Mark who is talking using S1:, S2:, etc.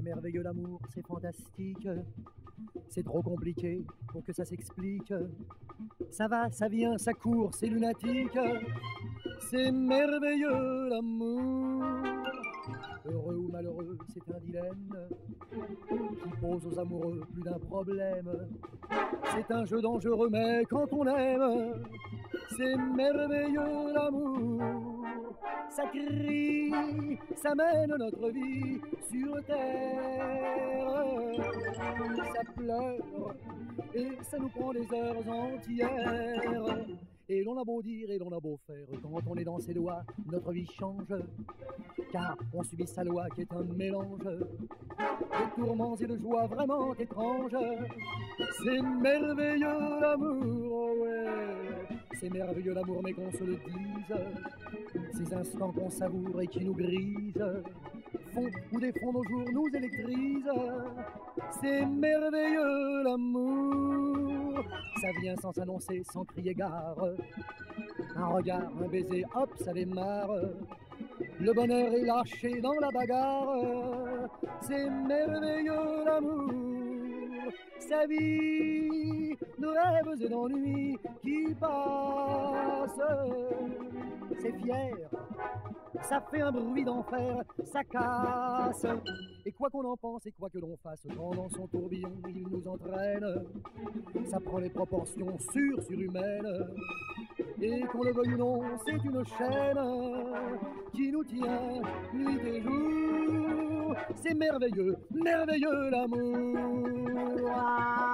S1: merveilleux l'amour, c'est fantastique. C'est trop compliqué pour que ça s'explique. Ça va, ça vient, ça court, c'est lunatique. C'est merveilleux l'amour. Heureux ou malheureux, c'est un dilemme qui pose aux amoureux plus d'un problème. C'est un jeu dangereux, mais quand on aime, c'est merveilleux l'amour. Ça crie, ça mène notre vie sur terre. Ça pleure et ça nous prend des heures entières. Et l'on a beau dire et l'on a beau faire, quand on est dans ses doigts, notre vie change. Car on subit sa loi qui est un mélange de tourments et de joies vraiment étranges. C'est merveilleux l'amour, ouais. C'est merveilleux l'amour, mais qu'on se le dise. Ces instants qu'on savoure et qui nous grisent font ou défont nos jours, nous électrisent. C'est merveilleux l'amour. Ça vient sans s'annoncer, sans crier gare. Un regard, un baiser, hop, ça démarre. Le bonheur est lâché dans la bagarre. C'est merveilleux l'amour. Sa vie de rêves et d'ennuis qui passent. C'est fier, ça fait un bruit d'enfer, ça casse. Et quoi qu'on en pense et quoi que l'on fasse, quand dans son tourbillon il nous entraîne, ça prend les proportions surhumaines. Et qu'on le veuille ou non, c'est une chaîne qui nous tient nuit et jour. C'est merveilleux, merveilleux l'amour.